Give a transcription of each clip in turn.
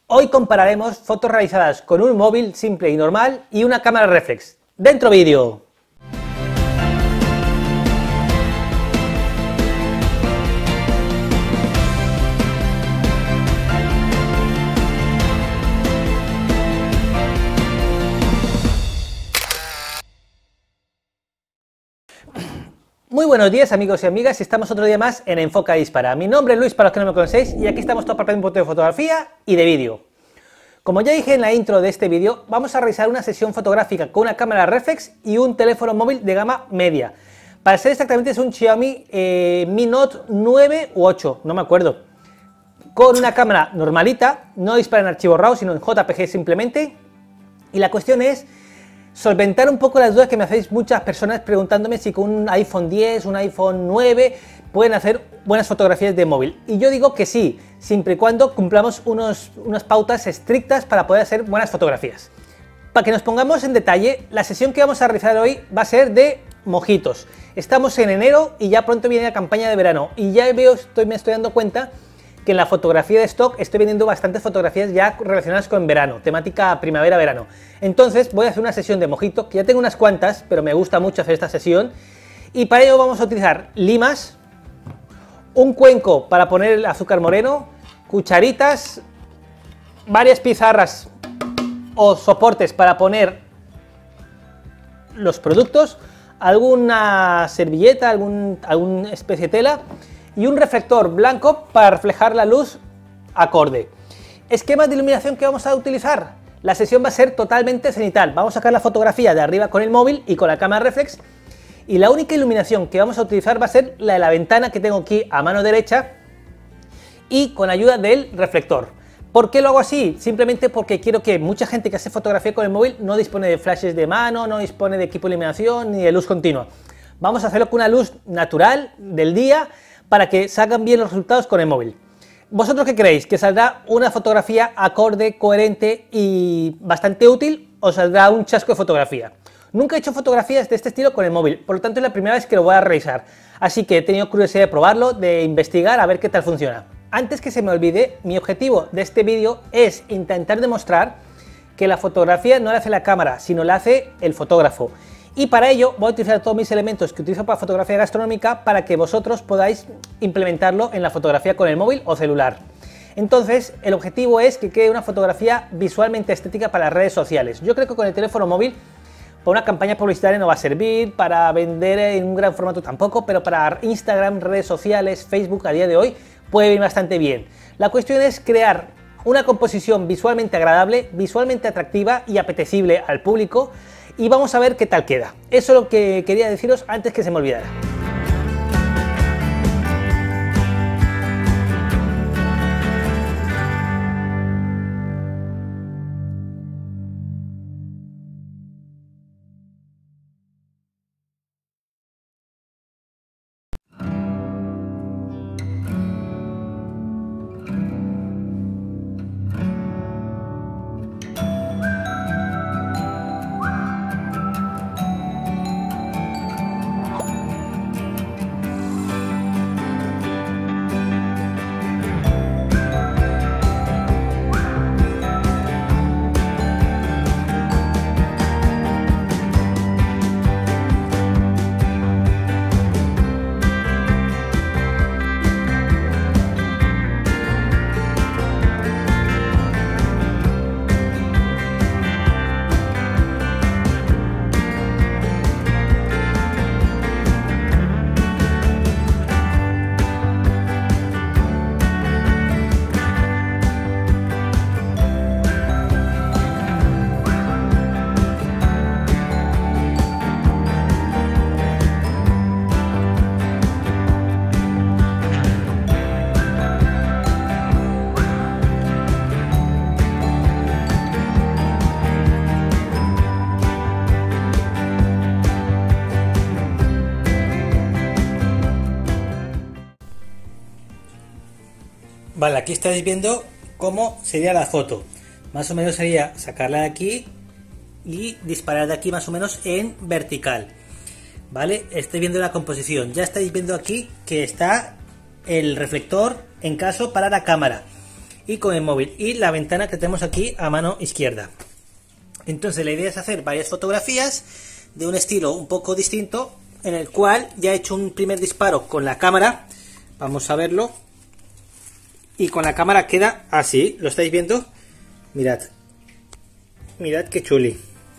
Hoy compararemos fotos realizadas con un móvil simple y normal y una cámara reflex. ¡Dentro vídeo! Muy buenos días amigos y amigas, estamos otro día más en Enfoca Dispara. Mi nombre es Luis para los que no me conocéis y aquí estamos todos para aprender un poco de fotografía y de vídeo. Como ya dije en la intro de este vídeo, vamos a realizar una sesión fotográfica con una cámara reflex y un teléfono móvil de gama media. Para ser exactamente es un Xiaomi Mi Note 9 u 8, no me acuerdo. Con una cámara normalita, no dispara en archivo RAW sino en JPG simplemente. Y la cuestión es solventar un poco las dudas que me hacéis muchas personas preguntándome si con un iPhone 10, un iPhone 9 pueden hacer buenas fotografías de móvil. Y yo digo que sí, siempre y cuando cumplamos unas pautas estrictas para poder hacer buenas fotografías. Para que nos pongamos en detalle, la sesión que vamos a realizar hoy va a ser de mojitos. Estamos en enero y ya pronto viene la campaña de verano. Y ya me estoy dando cuenta que en la fotografía de stock estoy vendiendo bastantes fotografías ya relacionadas con verano, temática primavera-verano. Entonces voy a hacer una sesión de mojito, que ya tengo unas cuantas, pero me gusta mucho hacer esta sesión. Y para ello vamos a utilizar limas, un cuenco para poner el azúcar moreno, cucharitas, varias pizarras o soportes para poner los productos, alguna servilleta, alguna especie de tela, y un reflector blanco para reflejar la luz acorde. Esquemas de iluminación que vamos a utilizar. La sesión va a ser totalmente cenital. Vamos a sacar la fotografía de arriba con el móvil y con la cámara reflex. Y la única iluminación que vamos a utilizar va a ser la de la ventana que tengo aquí a mano derecha y con ayuda del reflector. ¿Por qué lo hago así? Simplemente porque quiero que mucha gente que hace fotografía con el móvil no dispone de flashes de mano, no dispone de equipo de iluminación ni de luz continua. Vamos a hacerlo con una luz natural del día, para que salgan bien los resultados con el móvil. ¿Vosotros qué creéis? ¿Que saldrá una fotografía acorde, coherente y bastante útil o saldrá un chasco de fotografía? Nunca he hecho fotografías de este estilo con el móvil, por lo tanto es la primera vez que lo voy a realizar, así que he tenido curiosidad de probarlo, de investigar a ver qué tal funciona. Antes que se me olvide, mi objetivo de este vídeo es intentar demostrar que la fotografía no la hace la cámara, sino la hace el fotógrafo. Y para ello voy a utilizar todos mis elementos que utilizo para fotografía gastronómica para que vosotros podáis implementarlo en la fotografía con el móvil o celular. Entonces, el objetivo es que quede una fotografía visualmente estética para las redes sociales. Yo creo que con el teléfono móvil, para una campaña publicitaria no va a servir, para vender en un gran formato tampoco, pero para Instagram, redes sociales, Facebook a día de hoy puede ir bastante bien. La cuestión es crear una composición visualmente agradable, visualmente atractiva y apetecible al público. Y vamos a ver qué tal queda. Eso es lo que quería deciros antes que se me olvidara. Vale, aquí estáis viendo cómo sería la foto. Más o menos sería sacarla de aquí y disparar de aquí más o menos en vertical. ¿Vale? Estáis viendo la composición. Ya estáis viendo aquí que está el reflector en caso para la cámara. y con el móvil, y la ventana que tenemos aquí a mano izquierda. Entonces la idea es hacer varias fotografías de un estilo un poco distinto, en el cual ya he hecho un primer disparo con la cámara. Vamos a verlo. Y con la cámara queda así, ¿lo estáis viendo? Mirad. Mirad qué chuli.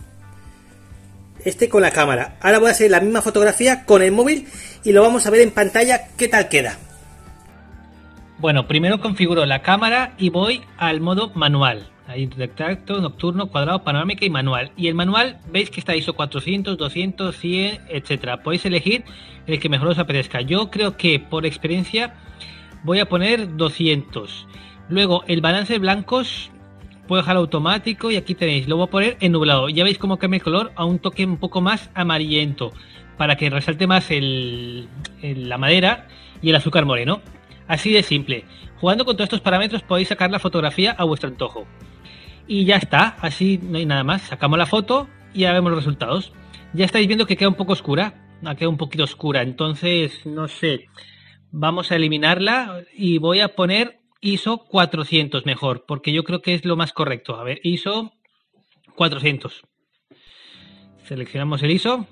Este con la cámara. Ahora voy a hacer la misma fotografía con el móvil y lo vamos a ver en pantalla qué tal queda. Bueno, primero configuro la cámara y voy al modo manual. Ahí retracto, nocturno, cuadrado, panorámica y manual. Y el manual veis que está ISO 400, 200, 100, etcétera. Podéis elegir el que mejor os apetezca. Yo creo que por experiencia voy a poner 200. Luego el balance de blancos puedo dejarlo automático y aquí tenéis, lo voy a poner en nublado. Ya veis cómo cambia el color a un toque un poco más amarillento para que resalte más la madera y el azúcar moreno. Así de simple. Jugando con todos estos parámetros podéis sacar la fotografía a vuestro antojo. Y ya está, así no hay nada más. Sacamos la foto y ya vemos los resultados. Ya estáis viendo que queda un poco oscura. Ha quedado un poquito oscura, entonces no sé. Vamos a eliminarla y voy a poner ISO 400 mejor, porque yo creo que es lo más correcto. A ver, ISO 400. Seleccionamos el ISO.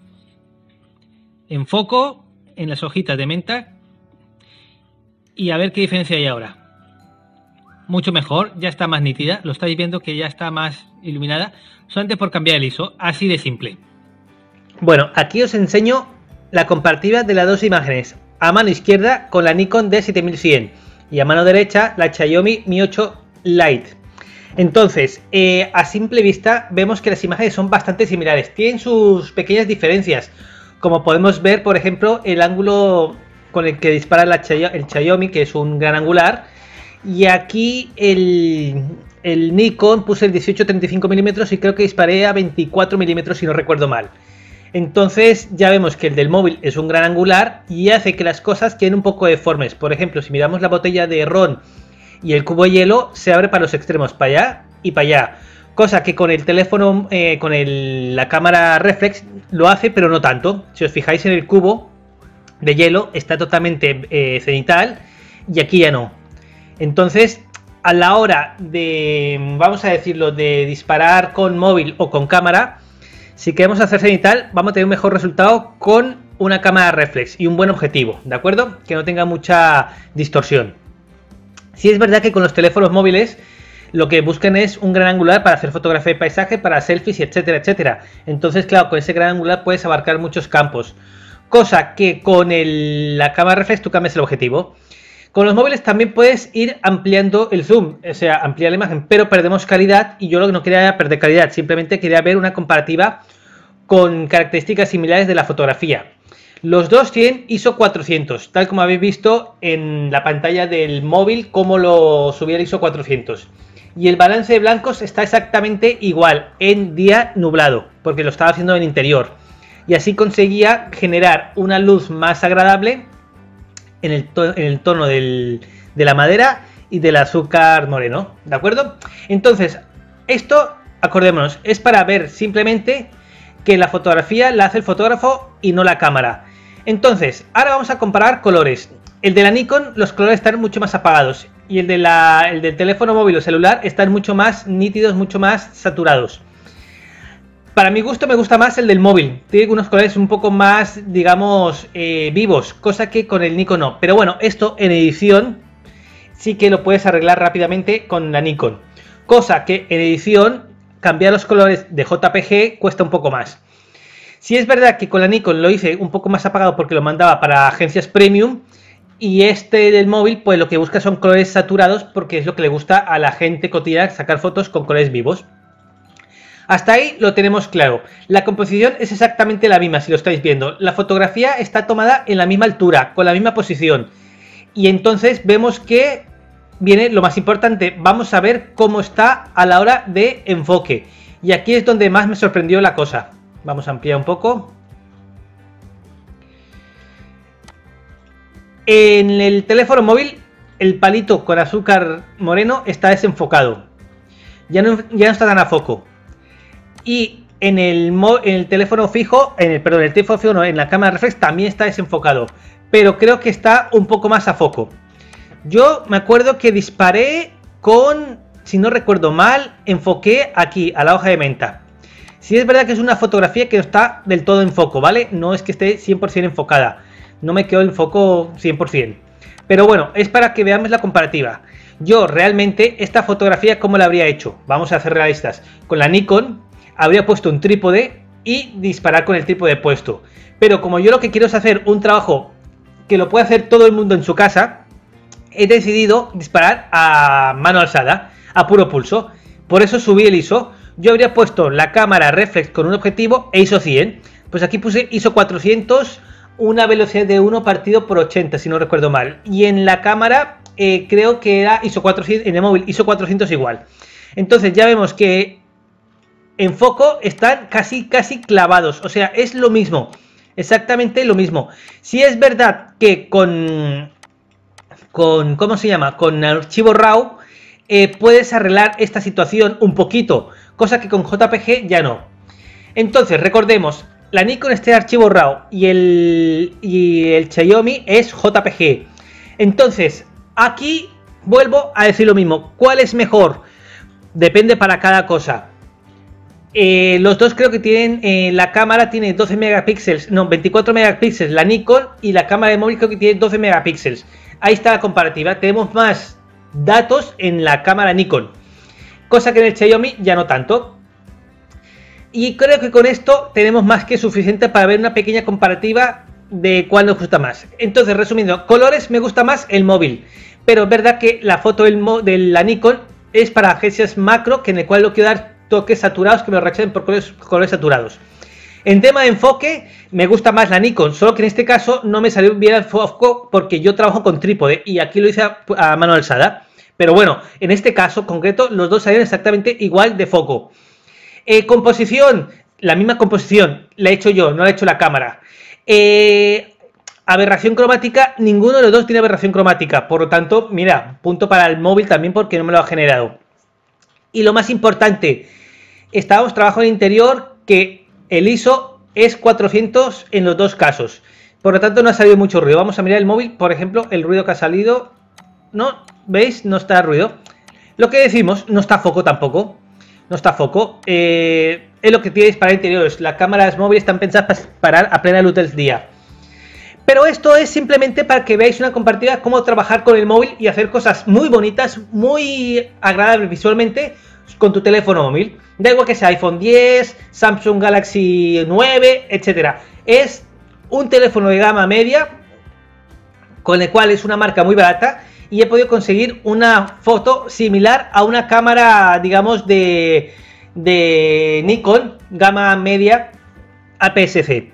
Enfoco en las hojitas de menta. Y a ver qué diferencia hay ahora. Mucho mejor, ya está más nítida. Lo estáis viendo que ya está más iluminada. Solamente por cambiar el ISO, así de simple. Bueno, aquí os enseño la comparativa de las dos imágenes. A mano izquierda con la Nikon D7100 y a mano derecha la Xiaomi Mi 8 Lite. Entonces, a simple vista vemos que las imágenes son bastante similares. Tienen sus pequeñas diferencias, como podemos ver, por ejemplo, el ángulo con el que dispara el Xiaomi, que es un gran angular, y aquí el Nikon puse el 18-35 mm y creo que disparé a 24 mm si no recuerdo mal. Entonces ya vemos que el del móvil es un gran angular y hace que las cosas queden un poco deformes. Por ejemplo, si miramos la botella de ron y el cubo de hielo, se abre para los extremos, para allá y para allá. Cosa que con el teléfono, la cámara reflex lo hace, pero no tanto. Si os fijáis en el cubo de hielo, está totalmente cenital y aquí ya no. Entonces, a la hora de, vamos a decirlo, de disparar con móvil o con cámara, si queremos hacer cenital, vamos a tener un mejor resultado con una cámara reflex y un buen objetivo, ¿de acuerdo? Que no tenga mucha distorsión. Sí es verdad que con los teléfonos móviles lo que buscan es un gran angular para hacer fotografía de paisaje, para selfies, etcétera, etcétera. Entonces, claro, con ese gran angular puedes abarcar muchos campos. Cosa que con la cámara reflex tú cambias el objetivo. Con los móviles también puedes ir ampliando el zoom, o sea, ampliar la imagen, pero perdemos calidad y yo lo que no quería era perder calidad, simplemente quería ver una comparativa con características similares de la fotografía. Los dos tienen ISO 400, tal como habéis visto en la pantalla del móvil, cómo lo subía el ISO 400. Y el balance de blancos está exactamente igual en día nublado, porque lo estaba haciendo en interior. Y así conseguía generar una luz más agradable en el tono de la madera y del azúcar moreno, ¿de acuerdo? Entonces, esto, acordémonos, es para ver simplemente que la fotografía la hace el fotógrafo y no la cámara. Entonces, ahora vamos a comparar colores. El de la Nikon, los colores están mucho más apagados y el del teléfono móvil o celular están mucho más nítidos, mucho más saturados. Para mi gusto me gusta más el del móvil, tiene unos colores un poco más, digamos, vivos, cosa que con el Nikon no. Pero bueno, esto en edición sí que lo puedes arreglar rápidamente con la Nikon. Cosa que en edición cambiar los colores de JPG cuesta un poco más. Sí es verdad que con la Nikon lo hice un poco más apagado porque lo mandaba para agencias premium. Y este del móvil pues lo que busca son colores saturados porque es lo que le gusta a la gente cotidiana, sacar fotos con colores vivos. Hasta ahí lo tenemos claro. La composición es exactamente la misma, si lo estáis viendo. La fotografía está tomada en la misma altura, con la misma posición. Y entonces vemos que viene lo más importante. Vamos a ver cómo está a la hora de enfoque. Y aquí es donde más me sorprendió la cosa. Vamos a ampliar un poco. En el teléfono móvil, el palito con azúcar moreno está desenfocado. Ya no está tan a foco. Y en el teléfono fijo, en la cámara reflex también está desenfocado, pero creo que está un poco más a foco. Yo me acuerdo que disparé con, si no recuerdo mal, enfoqué aquí a la hoja de menta. Sí es verdad que es una fotografía que no está del todo en foco, ¿vale? No es que esté 100% enfocada, no me quedó el foco 100%. Pero bueno, es para que veamos la comparativa. Yo realmente esta fotografía, ¿cómo la habría hecho? Vamos a ser realistas. Con la Nikon habría puesto un trípode y disparar con el trípode puesto. Pero como yo lo que quiero es hacer un trabajo que lo puede hacer todo el mundo en su casa, he decidido disparar a mano alzada, a puro pulso. Por eso subí el ISO. Yo habría puesto la cámara reflex con un objetivo e ISO 100. Pues aquí puse ISO 400, una velocidad de 1 partido por 80, si no recuerdo mal. Y en la cámara creo que era ISO 400, en el móvil ISO 400 igual. Entonces ya vemos que en foco están casi clavados. O sea, es lo mismo. Exactamente lo mismo. Si es verdad que con ¿cómo se llama? Con archivo RAW puedes arreglar esta situación un poquito, cosa que con JPG ya no. Entonces, recordemos, la Nikon este archivo RAW y el Xiaomi es JPG. Entonces, aquí vuelvo a decir lo mismo. ¿Cuál es mejor? Depende para cada cosa. Los dos creo que tienen, la cámara tiene 12 megapíxeles, no, 24 megapíxeles la Nikon, y la cámara de móvil creo que tiene 12 megapíxeles. Ahí está la comparativa, tenemos más datos en la cámara Nikon, cosa que en el Xiaomi ya no tanto. Y creo que con esto tenemos más que suficiente para ver una pequeña comparativa de cuál nos gusta más. Entonces, resumiendo, colores me gusta más el móvil, pero es verdad que la foto de la Nikon es para agencias macro, que en el cual lo quiero dar toques saturados que me lo rechacen por colores saturados. En tema de enfoque me gusta más la Nikon, solo que en este caso no me salió bien el foco porque yo trabajo con trípode y aquí lo hice a mano alzada. Pero bueno, en este caso concreto los dos salieron exactamente igual de foco. Composición, la misma composición, la he hecho yo, no la ha hecho la cámara. Aberración cromática, ninguno de los dos tiene aberración cromática, por lo tanto, mira, punto para el móvil también porque no me lo ha generado. Y lo más importante, estábamos trabajando en interior que el ISO es 400 en los dos casos. Por lo tanto no ha salido mucho ruido. Vamos a mirar el móvil, por ejemplo, el ruido que ha salido. No, ¿veis? No está ruido. Lo que decimos, no está foco tampoco. No está foco. Es lo que tienes para interiores. Las cámaras móviles están pensadas para parar a plena luz del día. Pero esto es simplemente para que veáis una comparativa cómo trabajar con el móvil y hacer cosas muy bonitas, muy agradables visualmente con tu teléfono móvil. Da igual que sea iPhone 10, Samsung Galaxy 9, etcétera. Es un teléfono de gama media, con el cual es una marca muy barata, y he podido conseguir una foto similar a una cámara, digamos, de Nikon, gama media APS-C.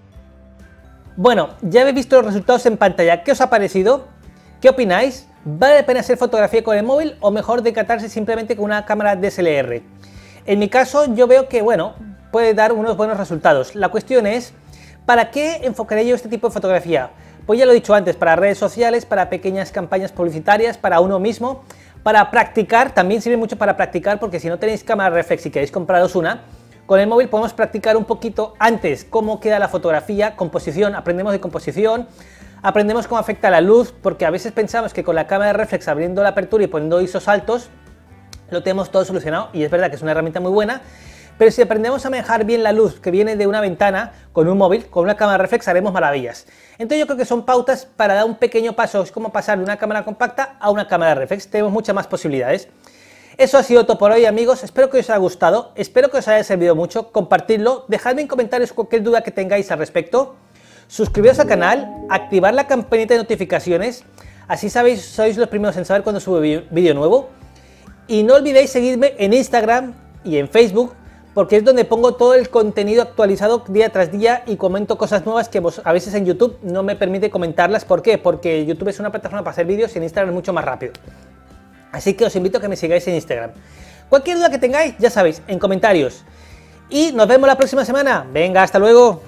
Bueno, ya habéis visto los resultados en pantalla. ¿Qué os ha parecido? ¿Qué opináis? ¿Vale la pena hacer fotografía con el móvil o mejor decatarse simplemente con una cámara DSLR? En mi caso yo veo que, bueno, puede dar unos buenos resultados. La cuestión es, ¿para qué enfocaré yo este tipo de fotografía? Pues ya lo he dicho antes, para redes sociales, para pequeñas campañas publicitarias, para uno mismo, para practicar, también sirve mucho para practicar, porque si no tenéis cámara reflex y queréis compraros una, con el móvil podemos practicar un poquito antes cómo queda la fotografía, composición, aprendemos de composición, aprendemos cómo afecta la luz, porque a veces pensamos que con la cámara reflex abriendo la apertura y poniendo ISOs altos, lo tenemos todo solucionado, y es verdad que es una herramienta muy buena, pero si aprendemos a manejar bien la luz que viene de una ventana con un móvil, con una cámara reflex haremos maravillas. Entonces yo creo que son pautas para dar un pequeño paso, es como pasar de una cámara compacta a una cámara reflex, tenemos muchas más posibilidades. Eso ha sido todo por hoy, amigos, espero que os haya gustado, espero que os haya servido mucho, compartidlo, dejadme en comentarios cualquier duda que tengáis al respecto, suscribiros al canal, activar la campanita de notificaciones, así sabéis, sois los primeros en saber cuando subo vídeo nuevo, y no olvidéis seguirme en Instagram y en Facebook, porque es donde pongo todo el contenido actualizado día tras día y comento cosas nuevas que a veces en YouTube no me permite comentarlas. ¿Por qué? Porque YouTube es una plataforma para hacer vídeos y en Instagram es mucho más rápido. Así que os invito a que me sigáis en Instagram. Cualquier duda que tengáis, ya sabéis, en comentarios. Y nos vemos la próxima semana. Venga, hasta luego.